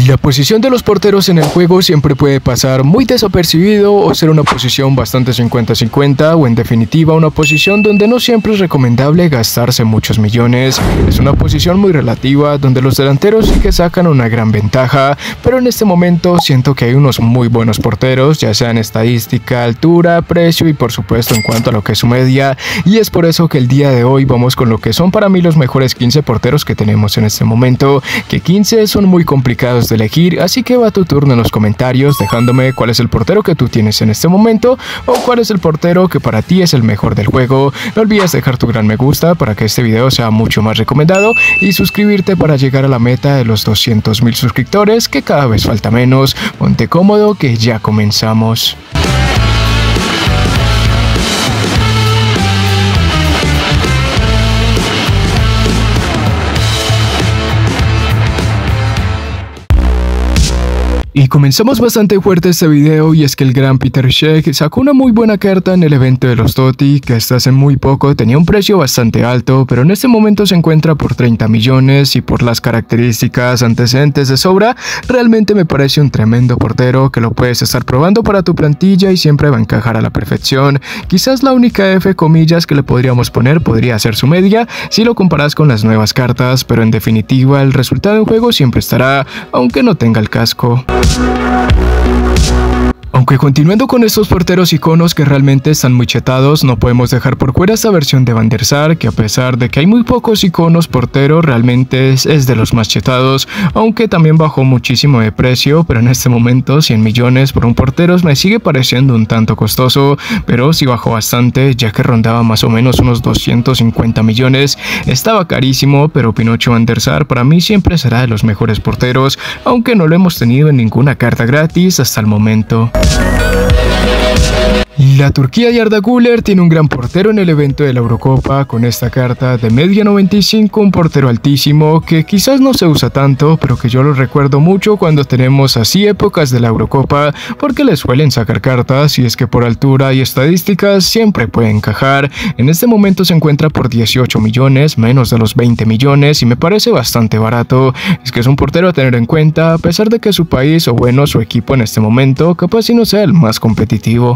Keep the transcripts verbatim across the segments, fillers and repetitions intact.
La posición de los porteros en el juego siempre puede pasar muy desapercibido o ser una posición bastante cincuenta cincuenta o en definitiva una posición donde no siempre es recomendable gastarse muchos millones. Es una posición muy relativa donde los delanteros sí que sacan una gran ventaja, pero en este momento siento que hay unos muy buenos porteros, ya sea en estadística, altura, precio y por supuesto en cuanto a lo que es su media, y es por eso que el día de hoy vamos con lo que son para mí los mejores quince porteros que tenemos en este momento, que quince son muy complicados de elegir, así que va tu turno en los comentarios dejándome cuál es el portero que tú tienes en este momento o cuál es el portero que para ti es el mejor del juego. No olvides dejar tu gran me gusta para que este video sea mucho más recomendado y suscribirte para llegar a la meta de los doscientos mil suscriptores, que cada vez falta menos. Ponte cómodo que ya comenzamos. Y comenzamos bastante fuerte este video, y es que el gran Petr Cech sacó una muy buena carta en el evento de los TOTY, que hasta hace muy poco tenía un precio bastante alto, pero en este momento se encuentra por treinta millones y por las características antecedentes de sobra, realmente me parece un tremendo portero que lo puedes estar probando para tu plantilla y siempre va a encajar a la perfección. Quizás la única F comillas que le podríamos poner podría ser su media si lo comparas con las nuevas cartas, pero en definitiva el resultado en juego siempre estará, aunque no tenga el casco. Aunque continuando con estos porteros iconos que realmente están muy chetados, no podemos dejar por fuera esta versión de Van der Sar, que a pesar de que hay muy pocos iconos porteros, realmente es, es de los más chetados, aunque también bajó muchísimo de precio, pero en este momento cien millones por un portero me sigue pareciendo un tanto costoso, pero sí bajó bastante, ya que rondaba más o menos unos doscientos cincuenta millones, estaba carísimo, pero Pinocho Van der Sar para mí siempre será de los mejores porteros, aunque no lo hemos tenido en ninguna carta gratis hasta el momento. La Turquía y Arda Güler tiene un gran portero en el evento de la Eurocopa con esta carta de media noventa y cinco, un portero altísimo que quizás no se usa tanto, pero que yo lo recuerdo mucho cuando tenemos así épocas de la Eurocopa, porque le suelen sacar cartas y es que por altura y estadísticas siempre puede encajar. En este momento se encuentra por dieciocho millones, menos de los veinte millones, y me parece bastante barato. Es que es un portero a tener en cuenta, a pesar de que su país o bueno su equipo en este momento capaz si no sea el más competitivo.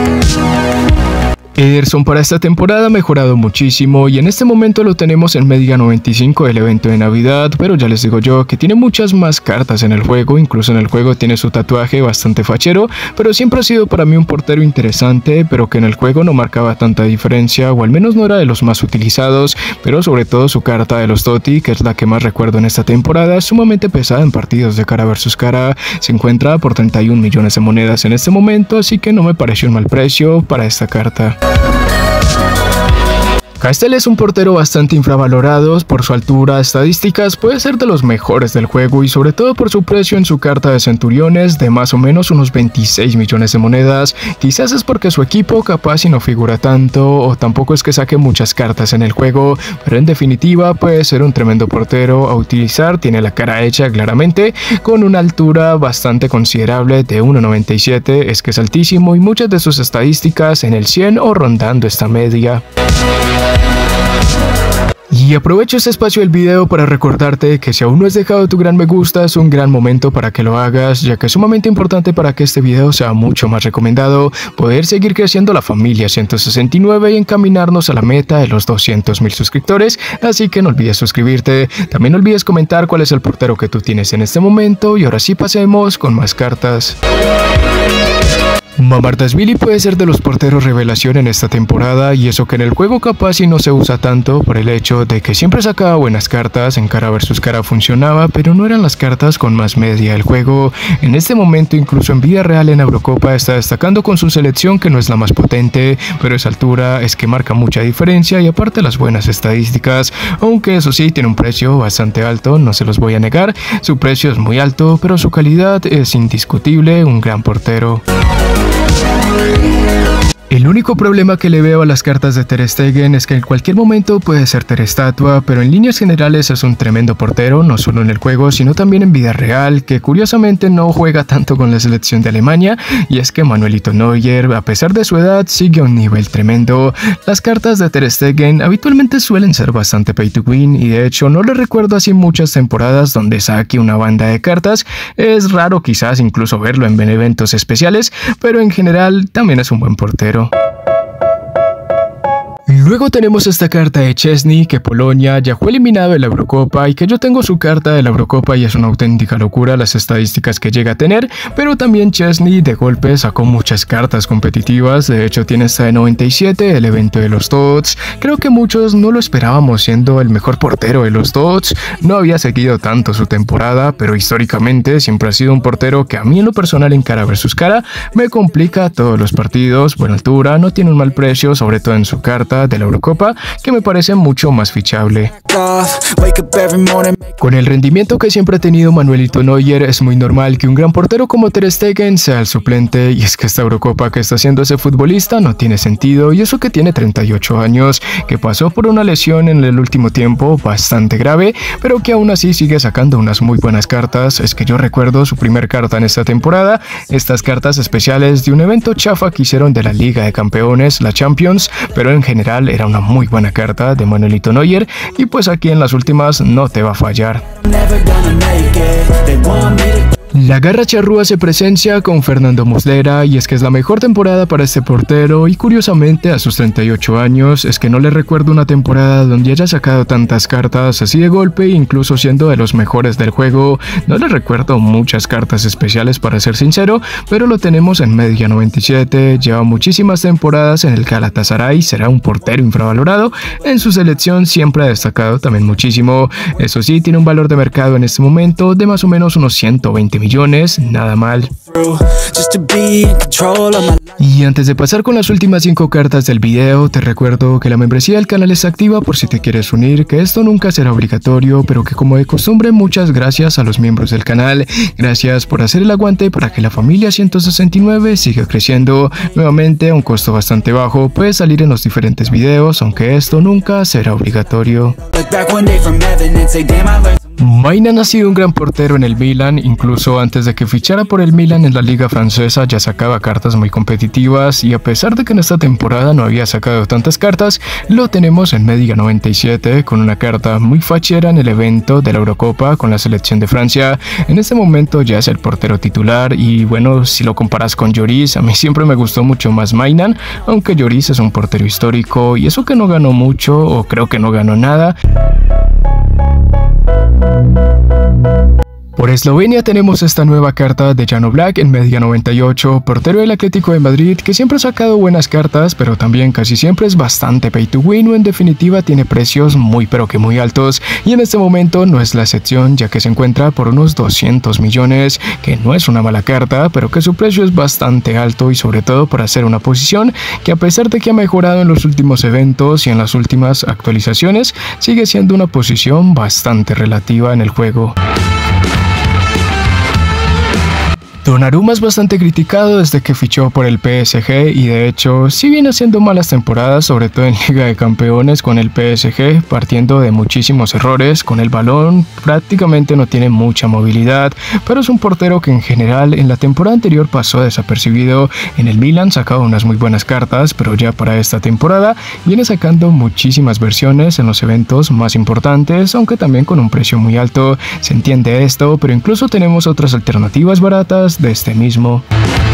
Ederson para esta temporada ha mejorado muchísimo y en este momento lo tenemos en media noventa y cinco del evento de Navidad, pero ya les digo yo que tiene muchas más cartas en el juego, incluso en el juego tiene su tatuaje bastante fachero, pero siempre ha sido para mí un portero interesante, pero que en el juego no marcaba tanta diferencia, o al menos no era de los más utilizados, pero sobre todo su carta de los TOTY, que es la que más recuerdo en esta temporada, es sumamente pesada en partidos de cara versus cara, se encuentra por treinta y un millones de monedas en este momento, así que no me pareció un mal precio para esta carta. Castel es un portero bastante infravalorado por su altura, estadísticas, puede ser de los mejores del juego y sobre todo por su precio en su carta de Centuriones de más o menos unos veintiséis millones de monedas. Quizás es porque su equipo capaz y no figura tanto, o tampoco es que saque muchas cartas en el juego, pero en definitiva puede ser un tremendo portero a utilizar, tiene la cara hecha claramente, con una altura bastante considerable de uno noventa y siete, es que es altísimo y muchas de sus estadísticas en el cien o rondando esta media. Y aprovecho este espacio del video para recordarte que si aún no has dejado tu gran me gusta, es un gran momento para que lo hagas, ya que es sumamente importante para que este video sea mucho más recomendado, poder seguir creciendo la familia ciento sesenta y nueve y encaminarnos a la meta de los doscientos mil suscriptores, así que no olvides suscribirte, también no olvides comentar cuál es el portero que tú tienes en este momento, y ahora sí pasemos con más cartas. Mamardashvili puede ser de los porteros revelación en esta temporada, y eso que en el juego capaz y no se usa tanto por el hecho de que siempre sacaba buenas cartas, en cara versus cara funcionaba, pero no eran las cartas con más media del juego. En este momento incluso en vida real en Eurocopa está destacando con su selección, que no es la más potente, pero esa altura es que marca mucha diferencia y aparte las buenas estadísticas, aunque eso sí tiene un precio bastante alto, no se los voy a negar, su precio es muy alto, pero su calidad es indiscutible, un gran portero. El único problema que le veo a las cartas de Ter Stegen es que en cualquier momento puede ser Ter estatua, pero en líneas generales es un tremendo portero, no solo en el juego, sino también en vida real, que curiosamente no juega tanto con la selección de Alemania, y es que Manuelito Neuer, a pesar de su edad, sigue a un nivel tremendo. Las cartas de Ter Stegen habitualmente suelen ser bastante pay to win, y de hecho no le recuerdo así muchas temporadas donde saque una banda de cartas. Es raro quizás incluso verlo en eventos especiales, pero en general también es un buen portero. Luego tenemos esta carta de Szczęsny, que Polonia ya fue eliminado de la Eurocopa y que yo tengo su carta de la Eurocopa y es una auténtica locura las estadísticas que llega a tener, pero también Szczęsny de golpe sacó muchas cartas competitivas. De hecho tiene esta de noventa y siete, el evento de los Tots. Creo que muchos no lo esperábamos siendo el mejor portero de los Tots. No había seguido tanto su temporada, pero históricamente siempre ha sido un portero que a mí en lo personal en cara versus cara me complica todos los partidos. Buena altura, no tiene un mal precio, sobre todo en su carta de la Eurocopa, que me parece mucho más fichable. Con el rendimiento que siempre ha tenido Manuelito Neuer, es muy normal que un gran portero como Ter Stegen sea el suplente, y es que esta Eurocopa que está haciendo ese futbolista no tiene sentido, y eso que tiene treinta y ocho años, que pasó por una lesión en el último tiempo bastante grave, pero que aún así sigue sacando unas muy buenas cartas. Es que yo recuerdo su primer carta en esta temporada, estas cartas especiales de un evento chafa que hicieron de la Liga de Campeones, la Champions, pero en general era una muy buena carta de Manuelito Neuer, y pues aquí en las últimas no te va a fallar. La garra charrúa se presencia con Fernando Muslera, y es que es la mejor temporada para este portero, y curiosamente a sus treinta y ocho años es que no le recuerdo una temporada donde haya sacado tantas cartas así de golpe, incluso siendo de los mejores del juego. No le recuerdo muchas cartas especiales para ser sincero, pero lo tenemos en media noventa y siete, lleva muchísimas temporadas en el Galatasaray, será un portero infravalorado, en su selección siempre ha destacado también muchísimo. Eso sí, tiene un valor de mercado en este momento de más o menos unos ciento veinte millones, nada mal. Y antes de pasar con las últimas cinco cartas del video, te recuerdo que la membresía del canal está activa por si te quieres unir, que esto nunca será obligatorio, pero que como de costumbre muchas gracias a los miembros del canal, gracias por hacer el aguante para que la familia ciento sesenta y nueve siga creciendo. Nuevamente a un costo bastante bajo, puedes salir en los diferentes videos, aunque esto nunca será obligatorio. Maignan ha sido un gran portero en el Milan, incluso antes de que fichara por el Milan en la liga francesa ya sacaba cartas muy competitivas, y a pesar de que en esta temporada no había sacado tantas cartas, lo tenemos en media noventa y siete con una carta muy fachera en el evento de la Eurocopa con la selección de Francia. En este momento ya es el portero titular, y bueno, si lo comparas con Lloris, a mí siempre me gustó mucho más Maignan, aunque Lloris es un portero histórico, y eso que no ganó mucho, o creo que no ganó nada. Por Eslovenia tenemos esta nueva carta de Jan Oblak en media noventa y ocho, portero del Atlético de Madrid, que siempre ha sacado buenas cartas, pero también casi siempre es bastante pay to win, o en definitiva tiene precios muy pero que muy altos, y en este momento no es la excepción, ya que se encuentra por unos doscientos millones, que no es una mala carta, pero que su precio es bastante alto, y sobre todo por hacer una posición que, a pesar de que ha mejorado en los últimos eventos y en las últimas actualizaciones, sigue siendo una posición bastante relativa en el juego. Donnarumma es bastante criticado desde que fichó por el P S G, y de hecho sí viene haciendo malas temporadas, sobre todo en Liga de Campeones con el P S G, partiendo de muchísimos errores con el balón, prácticamente no tiene mucha movilidad, pero es un portero que en general en la temporada anterior pasó desapercibido. En el Milan sacaba unas muy buenas cartas, pero ya para esta temporada viene sacando muchísimas versiones en los eventos más importantes, aunque también con un precio muy alto. Se entiende esto, pero incluso tenemos otras alternativas baratas de este mismo.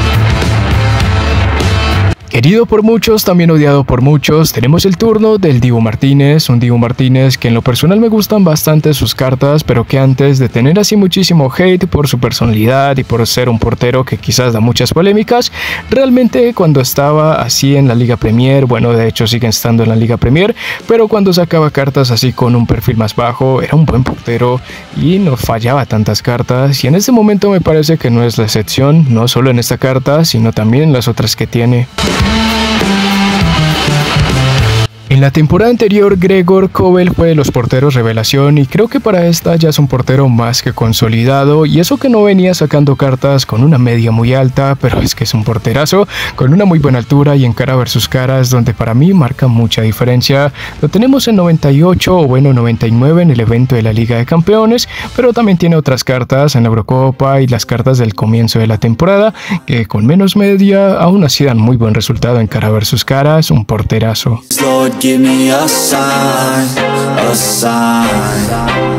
Querido por muchos, también odiado por muchos, tenemos el turno del Dibu Martínez, un Dibu Martínez que en lo personal me gustan bastante sus cartas, pero que antes de tener así muchísimo hate por su personalidad y por ser un portero que quizás da muchas polémicas, realmente cuando estaba así en la Liga Premier, bueno, de hecho sigue estando en la Liga Premier, pero cuando sacaba cartas así con un perfil más bajo, era un buen portero y no fallaba tantas cartas, y en este momento me parece que no es la excepción, no solo en esta carta, sino también en las otras que tiene. En la temporada anterior, Gregor Kobel fue de los porteros revelación y creo que para esta ya es un portero más que consolidado, y eso que no venía sacando cartas con una media muy alta, pero es que es un porterazo con una muy buena altura y en cara versus caras donde para mí marca mucha diferencia. Lo tenemos en noventa y ocho o bueno noventa y nueve en el evento de la Liga de Campeones, pero también tiene otras cartas en la Eurocopa y las cartas del comienzo de la temporada que con menos media aún así dan muy buen resultado en cara versus caras. Un porterazo. Give me a sign, a sign.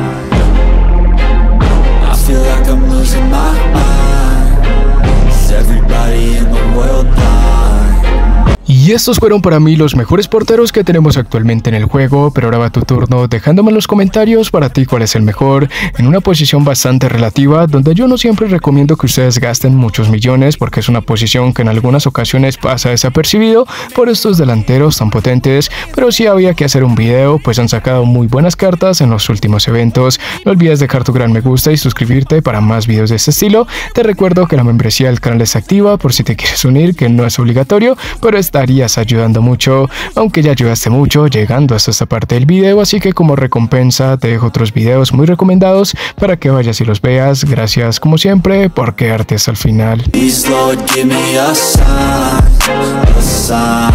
I feel like I'm losing my mind. Is everybody in the world blind? Y estos fueron para mí los mejores porteros que tenemos actualmente en el juego, pero ahora va tu turno dejándome en los comentarios para ti cuál es el mejor, en una posición bastante relativa, donde yo no siempre recomiendo que ustedes gasten muchos millones, porque es una posición que en algunas ocasiones pasa desapercibido por estos delanteros tan potentes, pero sí había que hacer un video, pues han sacado muy buenas cartas en los últimos eventos. No olvides dejar tu gran me gusta y suscribirte para más videos de este estilo. Te recuerdo que la membresía del canal está activa por si te quieres unir, que no es obligatorio, pero está estarías ayudando mucho, aunque ya ayudaste mucho llegando hasta esta parte del video, así que como recompensa te dejo otros videos muy recomendados para que vayas y los veas. Gracias como siempre por quedarte hasta el final. Please, Lord, give me a sign, a sign.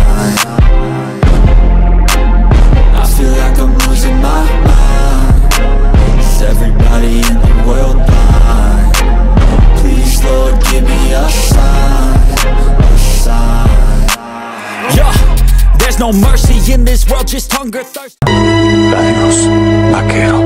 I feel like I'm losing my mind. Is everybody in the world blind? Please, Lord, give me a sign, a sign. Yeah, there's no mercy in this world, just hunger, thirst. Adiós, vaquero.